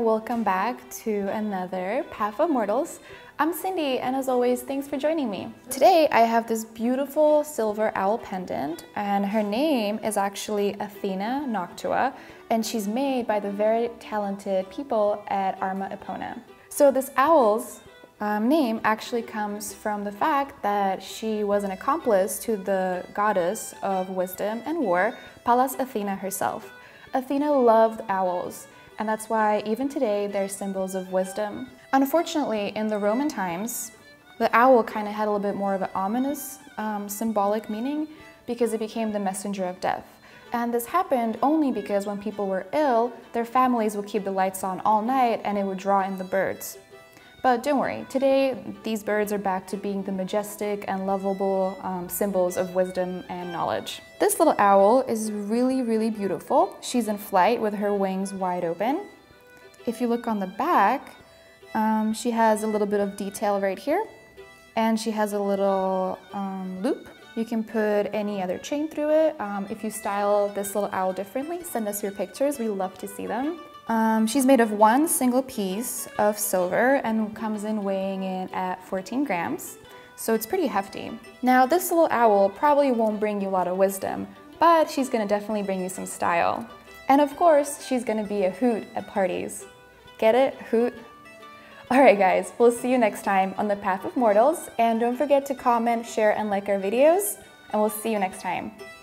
welcome back to another Path of Mortals. I'm Cindy, and as always, thanks for joining me. Today I have this beautiful silver owl pendant, and her name is actually Athena Noctua, and she's made by the very talented people at Arma Epona. So this owl's name actually comes from the fact that she was an accomplice to the goddess of wisdom and war, Pallas Athena herself. Athena loved owls, and that's why even today they're symbols of wisdom. Unfortunately, in the Roman times, the owl kind of had a little bit more of an ominous symbolic meaning because it became the messenger of death. And this happened only because when people were ill, their families would keep the lights on all night and it would draw in the birds. But don't worry, today these birds are back to being the majestic and lovable symbols of wisdom and knowledge. This little owl is really, really beautiful. She's in flight with her wings wide open. If you look on the back, she has a little bit of detail right here, and she has a little loop. You can put any other chain through it. If you style this little owl differently, send us your pictures. We love to see them. She's made of one single piece of silver and comes in weighing in at 14 grams, so it's pretty hefty. Now this little owl probably won't bring you a lot of wisdom, but she's gonna definitely bring you some style. And of course, she's gonna be a hoot at parties. Get it? Hoot? Alright guys, we'll see you next time on the Path of Mortals, and don't forget to comment, share, and like our videos, and we'll see you next time.